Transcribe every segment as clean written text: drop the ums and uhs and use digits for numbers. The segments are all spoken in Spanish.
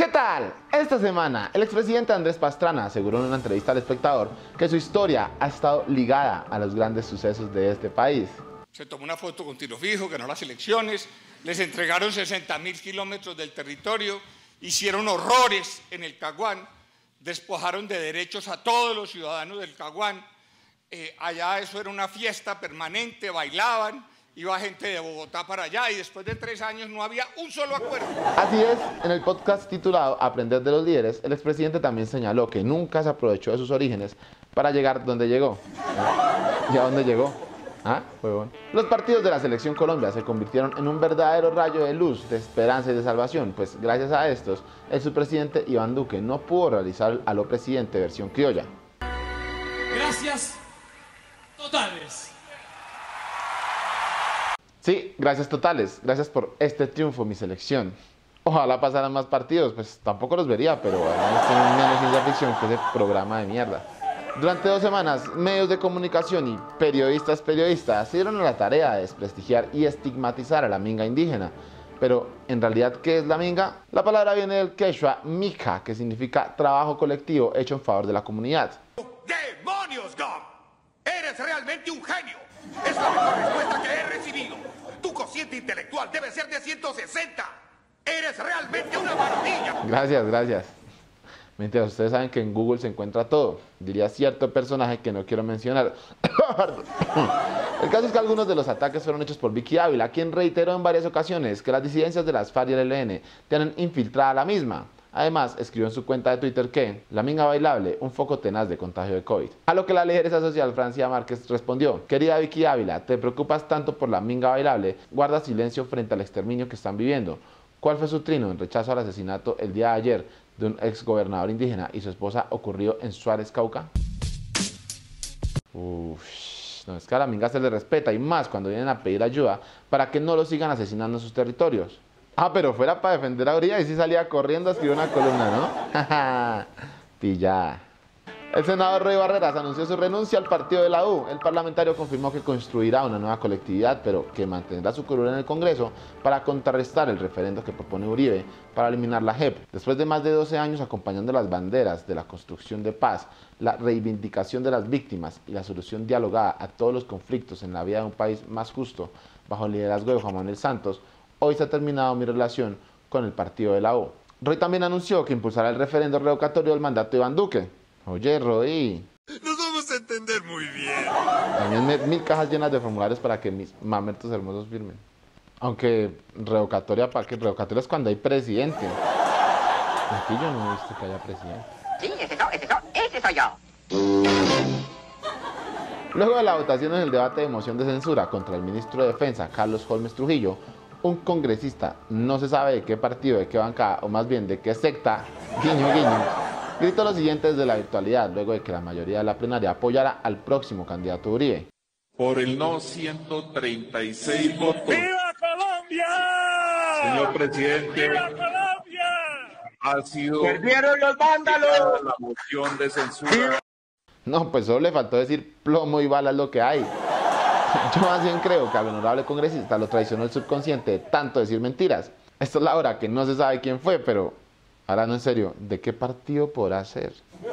¿Qué tal? Esta semana, el expresidente Andrés Pastrana aseguró en una entrevista al Espectador que su historia ha estado ligada a los grandes sucesos de este país. Se tomó una foto con tiro fijo, ganó las elecciones, les entregaron 60.000 kilómetros del territorio, hicieron horrores en el Caguán, despojaron de derechos a todos los ciudadanos del Caguán. Allá eso era una fiesta permanente, bailaban, iba gente de Bogotá para allá y después de 3 años no había un solo acuerdo. Así es, en el podcast titulado Aprender de los líderes, el expresidente también señaló que nunca se aprovechó de sus orígenes para llegar donde llegó. ¿Y a dónde llegó? ¿Ah? Huevón. Los partidos de la Selección Colombia se convirtieron en un verdadero rayo de luz, de esperanza y de salvación, pues gracias a estos, el subpresidente Iván Duque no pudo realizar el Aló Presidente versión criolla. Gracias totales. Sí, gracias totales, gracias por este triunfo, mi selección. Ojalá pasaran más partidos, pues tampoco los vería, pero al menos tienen menos ciencia ficción que ese programa de mierda. Durante 2 semanas, medios de comunicación y periodistas se dieron a la tarea de desprestigiar y estigmatizar a la minga indígena. Pero, en realidad, ¿qué es la minga? La palabra viene del quechua mija, que significa trabajo colectivo hecho en favor de la comunidad. ¡Demonios, Gum! ¡Eres realmente un genio! ¡Es la mejor respuesta que he recibido! ¡Tu cociente intelectual debe ser de 160! ¡Eres realmente una maravilla! Gracias. Mientras ustedes saben que en Google se encuentra todo, diría cierto personaje que no quiero mencionar. El caso es que algunos de los ataques fueron hechos por Vicky Ávila, quien reiteró en varias ocasiones que las disidencias de las FARC y el ELN tienen infiltrada la misma. Además, escribió en su cuenta de Twitter que la minga bailable, un foco tenaz de contagio de COVID. A lo que la lideresa social Francia Márquez respondió: querida Vicky Ávila, te preocupas tanto por la minga bailable, guarda silencio frente al exterminio que están viviendo. ¿Cuál fue su trino en rechazo al asesinato el día de ayer de un exgobernador indígena y su esposa ocurrió en Suárez, Cauca? No, es que a la minga se le respeta y más cuando vienen a pedir ayuda para que no lo sigan asesinando en sus territorios. Ah, pero fuera para defender a Uribe y sí salía corriendo a escribir una columna, ¿no? Pillada. El senador Roy Barreras anunció su renuncia al partido de la U. El parlamentario confirmó que construirá una nueva colectividad, pero que mantendrá su curul en el Congreso para contrarrestar el referendo que propone Uribe para eliminar la JEP. Después de más de 12 años acompañando las banderas de la construcción de paz, la reivindicación de las víctimas y la solución dialogada a todos los conflictos en la vida de un país más justo, bajo el liderazgo de Juan Manuel Santos, hoy se ha terminado mi relación con el partido de la U. Roy también anunció que impulsará el referendo revocatorio del mandato de Iván Duque. Oye, Roy. Nos vamos a entender muy bien. También 1000 cajas llenas de formularios para que mis mamertos hermosos firmen. Aunque revocatoria, ¿para qué? Revocatoria es cuando hay presidente. Aquí yo no he visto que haya presidente. Sí, ese soy yo. Luego de la votación en el debate de moción de censura contra el ministro de Defensa, Carlos Holmes Trujillo, un congresista, no se sabe de qué partido, de qué bancada, o más bien de qué secta, guiño, gritó lo siguiente desde la virtualidad, luego de que la mayoría de la plenaria apoyara al próximo candidato Uribe. Por el no, 136 votos. ¡Viva Colombia! Señor presidente, ¡Viva Colombia! ha sido ¡Perdieron los vándalos! la moción de censura. No, pues solo le faltó decir plomo y balas lo que hay. Yo más bien creo que al honorable congresista lo traicionó el subconsciente de tanto decir mentiras. Esto es la hora que no se sabe quién fue, pero ahora no, en serio, ¿de qué partido podrá ser?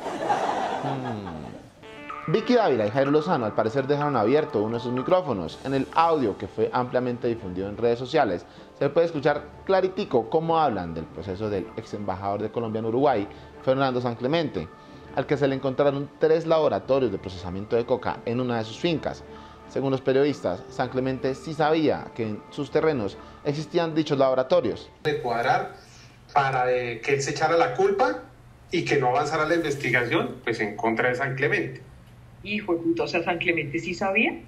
Vicky Dávila y Jairo Lozano al parecer dejaron abierto uno de sus micrófonos. En el audio que fue ampliamente difundido en redes sociales se puede escuchar claritico cómo hablan del proceso del ex embajador de Colombia en Uruguay, Fernando San Clemente, al que se le encontraron 3 laboratorios de procesamiento de coca en una de sus fincas. Según los periodistas, San Clemente sí sabía que en sus terrenos existían dichos laboratorios. De cuadrar para que él se echara la culpa y que no avanzara la investigación pues en contra de San Clemente. Hijo de puta, o sea, San Clemente sí sabía.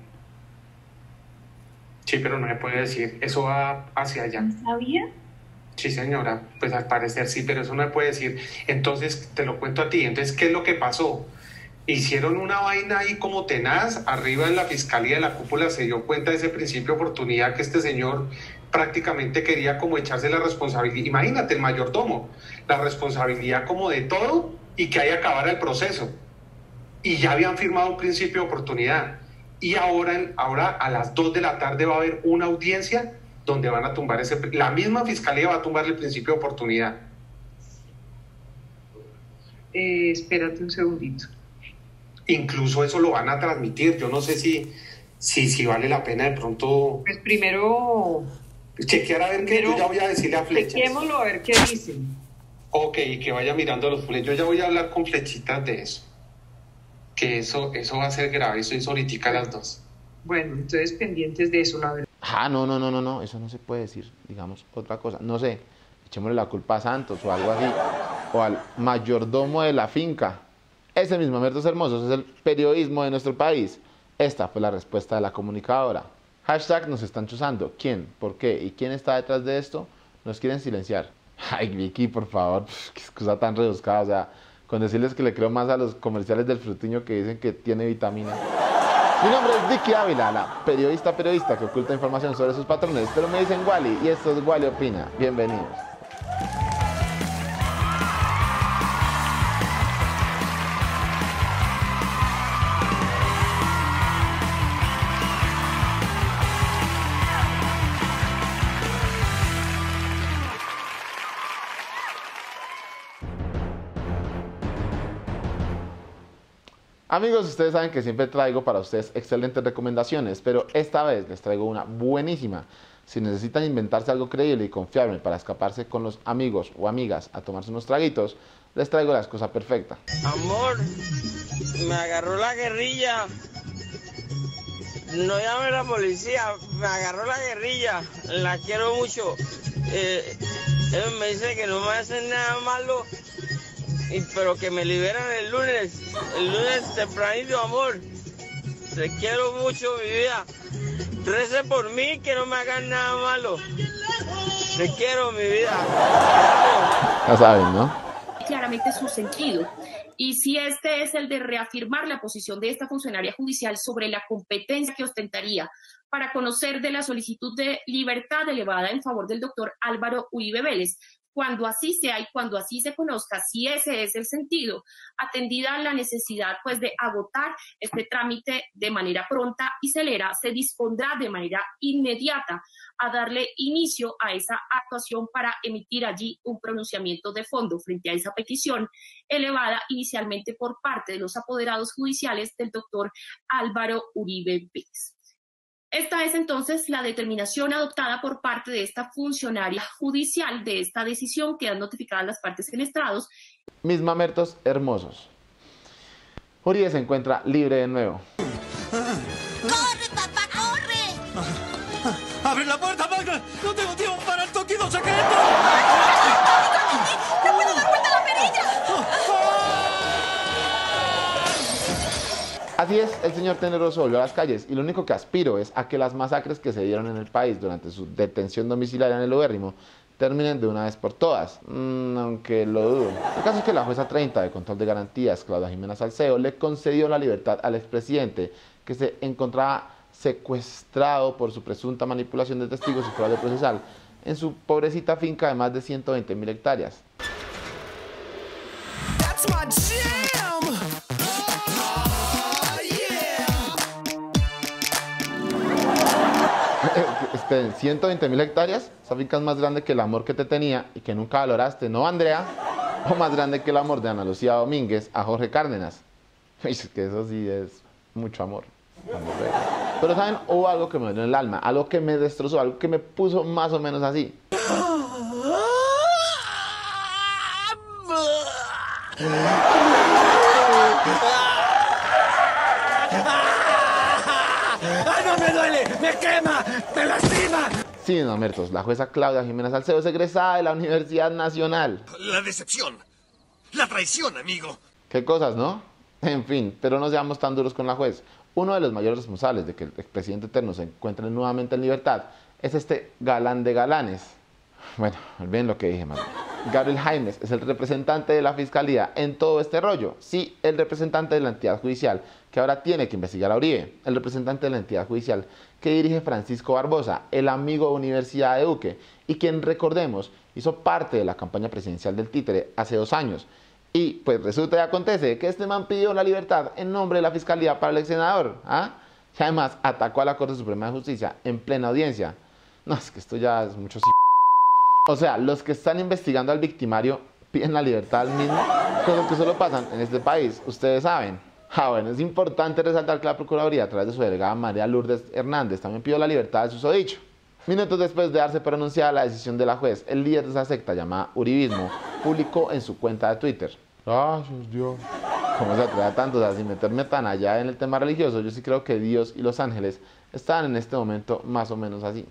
Sí, pero no me puede decir, eso va hacia allá. ¿No sabía? Sí, señora, pues al parecer sí, pero eso no me puede decir. Entonces, te lo cuento a ti. Entonces, ¿qué es lo que pasó? Hicieron una vaina ahí como tenaz, arriba en la fiscalía de la cúpula se dio cuenta de ese principio de oportunidad que este señor prácticamente quería como echarse la responsabilidad. Imagínate, el mayordomo, la responsabilidad como de todo y que ahí acabara el proceso. Y ya habían firmado un principio de oportunidad. Y ahora a las 2 de la tarde va a haber una audiencia donde van a tumbar la misma fiscalía va a tumbar el principio de oportunidad. Espérate un segundito. Incluso eso lo van a transmitir. Yo no sé si vale la pena de pronto Pues primero chequear a ver qué. Yo ya voy a decirle a Flechas. chequémoslo a ver qué dicen. Ok, que vaya mirando los Flechas. Yo ya voy a hablar con Flechitas de eso. Que eso va a ser grave. Eso es ahorita a las 2. Bueno, entonces pendientes de eso, la verdad. No, eso no se puede decir, digamos, otra cosa, no sé, echémosle la culpa a Santos o algo así, o al mayordomo de la finca. Ese mismo, Mertos Hermosos, es el periodismo de nuestro país. Esta fue la respuesta de la comunicadora. Hashtag nos están chuzando. ¿Quién? ¿Por qué? ¿Y quién está detrás de esto? Nos quieren silenciar. Ay, Vicky, por favor, qué excusa tan rebuscada, o sea, con decirles que le creo más a los comerciales del Frutiño que dicen que tiene vitamina. Mi nombre es Vicky Ávila, la periodista que oculta información sobre sus patrones, pero me dicen Wally y esto es Wally Opina. Bienvenidos. Amigos, ustedes saben que siempre traigo para ustedes excelentes recomendaciones, pero esta vez les traigo una buenísima. Si necesitan inventarse algo creíble y confiable para escaparse con los amigos o amigas a tomarse unos traguitos, les traigo la excusa perfecta. Amor, me agarró la guerrilla. No llame a la policía, me agarró la guerrilla. La quiero mucho. Ellos me dicen que no me hacen nada malo. Pero que me liberan el lunes tempranito, amor. Te quiero mucho, mi vida. Rece por mí, que no me hagan nada malo. Te quiero, mi vida. Ya saben, ¿no? Claramente su sentido. Y si este es el de reafirmar la posición de esta funcionaria judicial sobre la competencia que ostentaría para conocer de la solicitud de libertad elevada en favor del doctor Álvaro Uribe Vélez, cuando así sea y cuando así se conozca, si ese es el sentido, atendida la necesidad pues de agotar este trámite de manera pronta y celera, se dispondrá de manera inmediata a darle inicio a esa actuación para emitir allí un pronunciamiento de fondo frente a esa petición elevada inicialmente por parte de los apoderados judiciales del doctor Álvaro Uribe Vélez. Esta es entonces la determinación adoptada por parte de esta funcionaria judicial de esta decisión. Quedan notificadas las partes fenestrados. Mis mamertos hermosos. Uribe se encuentra libre de nuevo. ¡Corre, papá, corre! ¡Abre la puerta, Magna! ¡No tengo tiempo para el toquido secreto! ¡Te puedo dar vuelta la perilla! Así es, el señor Tenebroso volvió a las calles y lo único que aspiro es a que las masacres que se dieron en el país durante su detención domiciliaria en el Ubérrimo terminen de una vez por todas, aunque lo dudo. El caso es que la jueza 30 de control de garantías, Claudia Jimena Salceo, le concedió la libertad al expresidente que se encontraba secuestrado por su presunta manipulación de testigos y fraude procesal en su pobrecita finca de más de 120.000 hectáreas. Esperen, 120.000 hectáreas, esa finca es más grande que el amor que te tenía y que nunca valoraste, ¿no, Andrea? O más grande que el amor de Ana Lucía Domínguez a Jorge Cárdenas. Es que eso sí es mucho amor. Pero ¿saben? Hubo algo que me dolió en el alma, algo que me destrozó, algo que me puso más o menos así. ¡Ay, no me duele! ¡Me quema! ¡Me lastima! Sí, no, Mertos, la jueza Claudia Jimena Salceo es egresada de la Universidad Nacional. La decepción. La traición, amigo. Qué cosas, ¿no? En fin, pero no seamos tan duros con la juez. Uno de los mayores responsables de que el expresidente eterno se encuentre nuevamente en libertad es este galán de galanes. Bueno, olviden lo que dije, mami. Gabriel Jaimes es el representante de la Fiscalía en todo este rollo. Sí, el representante de la entidad judicial que ahora tiene que investigar a Uribe. El representante de la entidad judicial que dirige Francisco Barbosa, el amigo de Universidad de Duque, y quien, recordemos, hizo parte de la campaña presidencial del títere hace 2 años. Y pues resulta y acontece que este man pidió la libertad en nombre de la Fiscalía para el ex senador. Y además atacó a la Corte Suprema de Justicia en plena audiencia. No, es que esto ya es mucho... O sea, los que están investigando al victimario piden la libertad al mismo. cosas que solo pasan en este país, ustedes saben. Bueno, es importante resaltar que la Procuraduría, a través de su delegada María Lourdes Hernández, también pidió la libertad del susodicho. Minutos después de darse por anunciada la decisión de la juez, el líder de esa secta llamada Uribismo publicó en su cuenta de Twitter: ¡Gracias, Dios! ¿Cómo se atreve a tanto? O sea, sin meterme tan allá en el tema religioso, yo sí creo que Dios y los ángeles están en este momento más o menos así.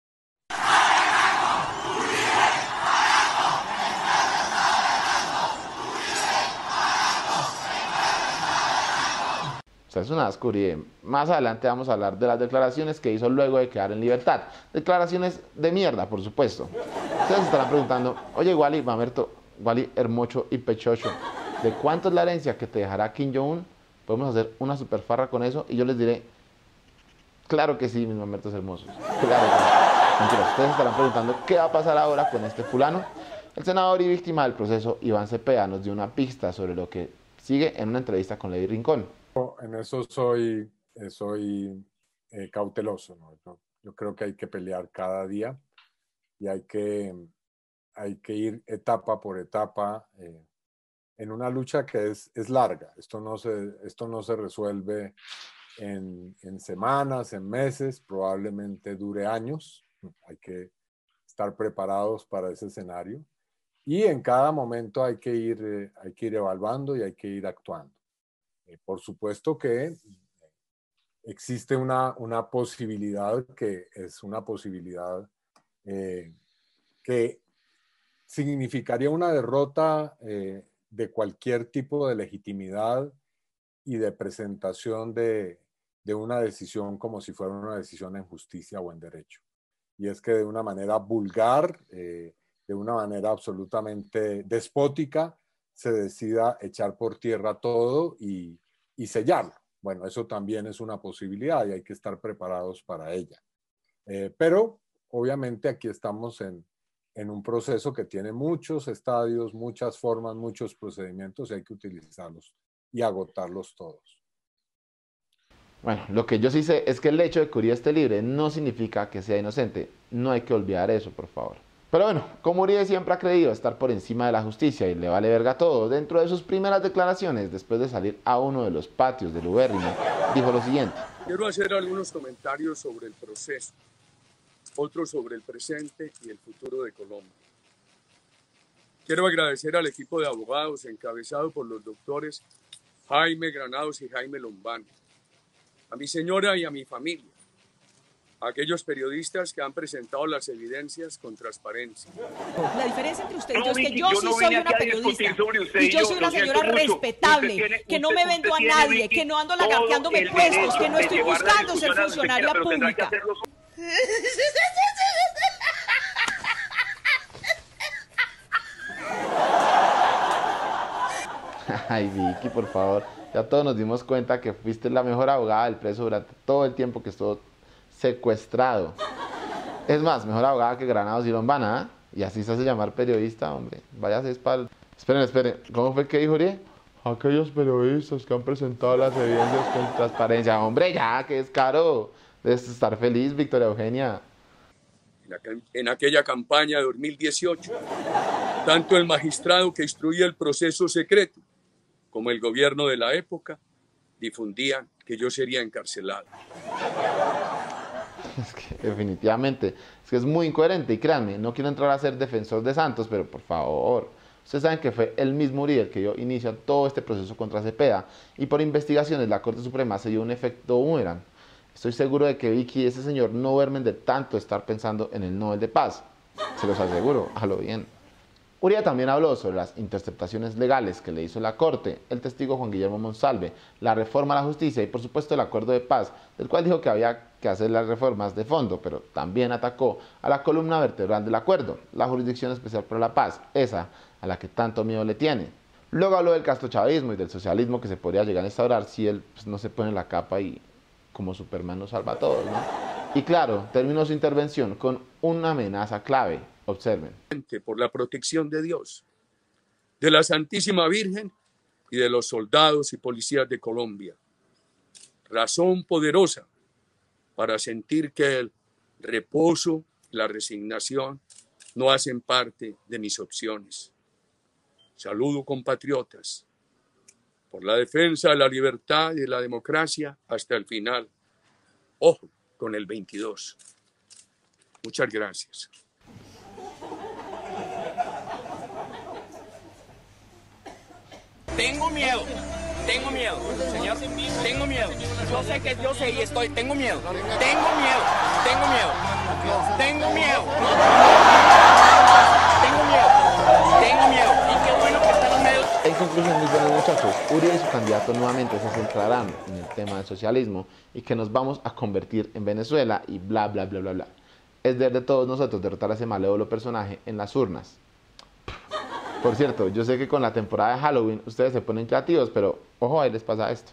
O sea, es una oscuridad. Más adelante vamos a hablar de las declaraciones que hizo luego de quedar en libertad. Declaraciones de mierda, por supuesto. Ustedes se estarán preguntando: oye, Wally, Mamerto, Wally Hermocho y Pechocho, ¿de cuánto es la herencia que te dejará Kim Jong-un? Podemos hacer una super farra con eso y yo les diré: claro que sí, mis mamertos hermosos. Claro que sí. Mentira, ustedes se estarán preguntando qué va a pasar ahora con este fulano. El senador y víctima del proceso, Iván Cepeda, nos dio una pista sobre lo que sigue en una entrevista con Levi Rincón. En eso soy cauteloso, ¿no? Yo creo que hay que pelear cada día y hay que ir etapa por etapa en una lucha que es larga. Esto no se resuelve en semanas, en meses, probablemente dure años. Hay que estar preparados para ese escenario y en cada momento hay que ir evaluando y hay que ir actuando. Por supuesto que existe una posibilidad que es una posibilidad que significaría una derrota de cualquier tipo de legitimidad y de presentación de una decisión como si fuera una decisión en justicia o en derecho. Y es que de una manera vulgar, de una manera absolutamente despótica, se decida echar por tierra todo y sellarlo. Bueno, eso también es una posibilidad y hay que estar preparados para ella. Pero obviamente aquí estamos en un proceso que tiene muchos estadios, muchas formas, muchos procedimientos y hay que utilizarlos y agotarlos todos. Bueno, lo que yo sí sé es que el hecho de que Uribe esté libre no significa que sea inocente. No hay que olvidar eso, por favor. Pero bueno, como Uribe siempre ha creído estar por encima de la justicia y le vale verga todo, dentro de sus primeras declaraciones, después de salir a uno de los patios del ubérrimo, dijo lo siguiente: quiero hacer algunos comentarios sobre el proceso, otros sobre el presente y el futuro de Colombia. Quiero agradecer al equipo de abogados encabezado por los doctores Jaime Granados y Jaime Lombana, a mi señora y a mi familia, a aquellos periodistas que han presentado las evidencias con transparencia. La diferencia entre usted y yo es que yo sí soy una periodista y yo soy una señora respetable, que no me vendo a nadie, que no ando lagarteándome puestos, que no estoy buscando ser funcionaria pública. Ay, Vicky, por favor. Ya todos nos dimos cuenta que fuiste la mejor abogada del preso durante todo el tiempo que estuvo secuestrado. Es más, mejor abogada que Granados y Lombana, ¿eh? Y así se hace llamar periodista, hombre. Váyase espalda. Esperen. ¿Cómo fue que dijo Uribe? Aquellos periodistas que han presentado las evidencias con transparencia. Hombre, ya, que es caro. Debes estar feliz, Victoria Eugenia. En aquella campaña de 2018, tanto el magistrado que instruía el proceso secreto como el gobierno de la época difundían que yo sería encarcelado. Es que definitivamente, es que es muy incoherente y créanme, no quiero entrar a ser defensor de Santos, pero por favor, ustedes saben que fue el mismo Uribe el que dio inicio a todo este proceso contra Cepeda y por investigaciones la Corte Suprema se dio un efecto boomerang. Estoy seguro de que Vicky y ese señor no duermen de tanto estar pensando en el Nobel de Paz, se los aseguro, a lo bien. Uribe también habló sobre las interceptaciones legales que le hizo la Corte, el testigo Juan Guillermo Monsalve, la reforma a la justicia y por supuesto el acuerdo de paz, del cual dijo que había que hacer las reformas de fondo, pero también atacó a la columna vertebral del acuerdo, la Jurisdicción Especial para la Paz, esa a la que tanto miedo le tiene. Luego habló del castrochavismo y del socialismo que se podría llegar a instaurar si él no se pone la capa y como Superman nos salva a todos, ¿no? Y claro, terminó su intervención con una amenaza clave. Observen. Por la protección de Dios, de la Santísima Virgen y de los soldados y policías de Colombia. Razón poderosa para sentir que el reposo, la resignación no hacen parte de mis opciones. Saludo, compatriotas, por la defensa de la libertad y de la democracia hasta el final. Ojo con el 22. Muchas gracias. Tengo miedo, señor, tengo miedo. Yo sé que yo sé y estoy, tengo miedo, tengo miedo, tengo miedo, tengo miedo, tengo miedo, y qué bueno que están los medios. En conclusión, mis buenos muchachos, Uribe y su candidato nuevamente se centrarán en el tema del socialismo y que nos vamos a convertir en Venezuela y bla bla bla bla bla. Es deber de todos nosotros derrotar a ese malévolo personaje en las urnas. Por cierto, yo sé que con la temporada de Halloween ustedes se ponen creativos, pero ojo, ahí les pasa esto.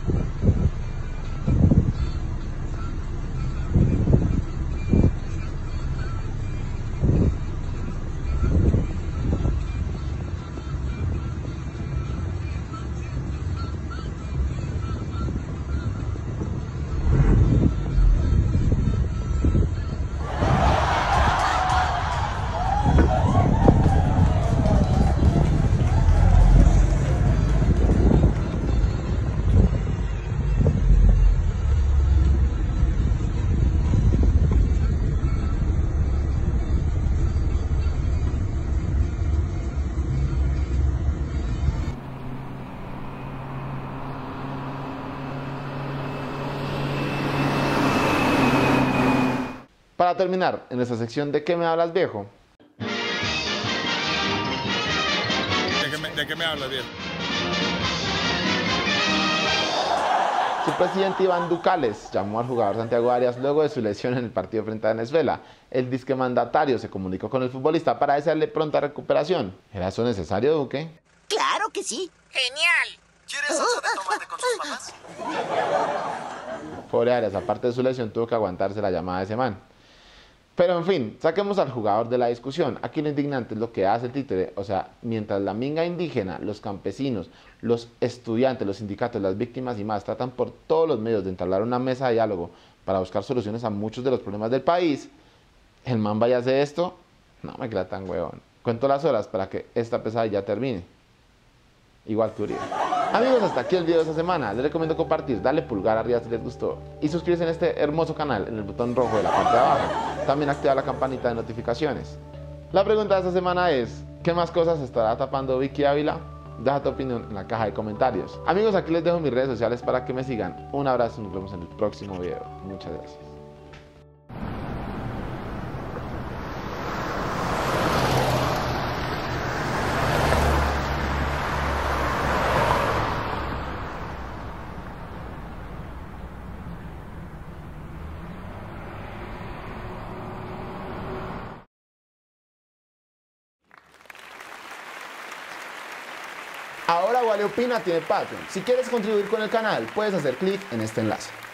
Para terminar, en esta sección de ¿qué me hablas, viejo? ¿De qué me hablas, viejo? Su presidente Iván Ducales llamó al jugador Santiago Arias luego de su lesión en el partido frente a Venezuela. El disque mandatario se comunicó con el futbolista para desearle pronta recuperación. ¿Era eso necesario, Duque? Claro que sí. Genial. ¿Quieres salsa de tomate con sus papas? Pobre Arias, aparte de su lesión, tuvo que aguantarse la llamada de ese man. Pero en fin, saquemos al jugador de la discusión. Aquí lo indignante es lo que hace el títere. O sea, mientras la minga indígena, los campesinos, los estudiantes, los sindicatos, las víctimas y más tratan por todos los medios de entablar una mesa de diálogo para buscar soluciones a muchos de los problemas del país, el man vaya a hacer esto, no me queda tan huevón. Cuento las horas para que esta pesadilla termine. Igual que Uribe. Amigos, hasta aquí el video de esta semana. Les recomiendo compartir, darle pulgar arriba si les gustó y suscribirse en este hermoso canal en el botón rojo de la parte de abajo. También activar la campanita de notificaciones. La pregunta de esta semana es, ¿qué más cosas estará tapando Vicky Ávila? Deja tu opinión en la caja de comentarios. Amigos, aquí les dejo mis redes sociales para que me sigan. Un abrazo y nos vemos en el próximo video. Muchas gracias. Ahora Wale Opina tiene Patreon. Si quieres contribuir con el canal, puedes hacer clic en este enlace.